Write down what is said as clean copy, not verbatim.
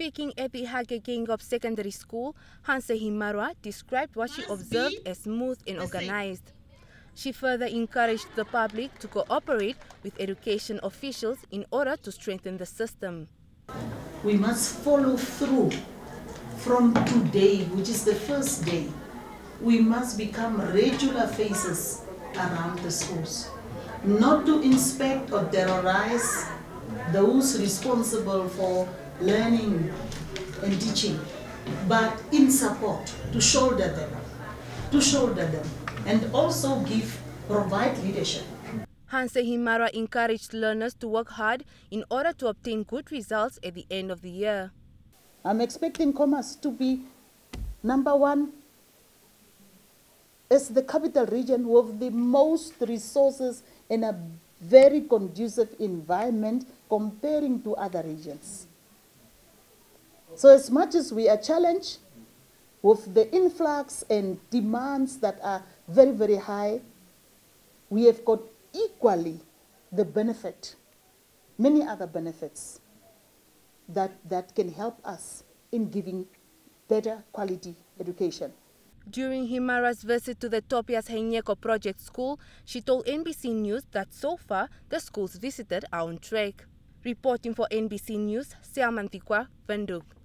Speaking at the Hagegengop Secondary School, Himarwa described what she observed as smooth and organized. She further encouraged the public to cooperate with education officials in order to strengthen the system. We must follow through from today, which is the first day. We must become regular faces around the schools, not to inspect or terrorize those responsible for learning and teaching, but in support, to shoulder them, and also provide leadership. Himarwa encouraged learners to work hard in order to obtain good results at the end of the year. I'm expecting Commerce to be #1 as the capital region with the most resources in a very conducive environment comparing to other regions. So as much as we are challenged with the influx and demands that are very, very high, we have got equally the benefit, many other benefits that can help us in giving better quality education. During Himarwa's visit to the Topias Henyeko Project School, she told NBC News that so far the schools visited are on track. Reporting for NBC News, Siamantikwa, Windhoek.